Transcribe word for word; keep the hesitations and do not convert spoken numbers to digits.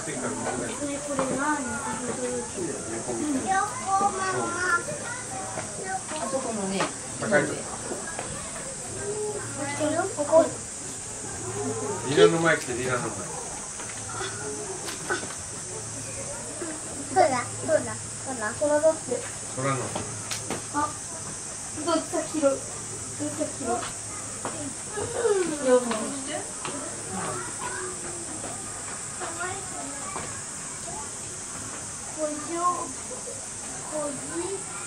ってからもね。 これ何？ あそこのね。 高いとこ。リラの前来てリラの前。 そうだそうだそうだ。空だって。 空の。 あ、どっちか黄色い。どっちか黄色い。両方にして。こじょこじ。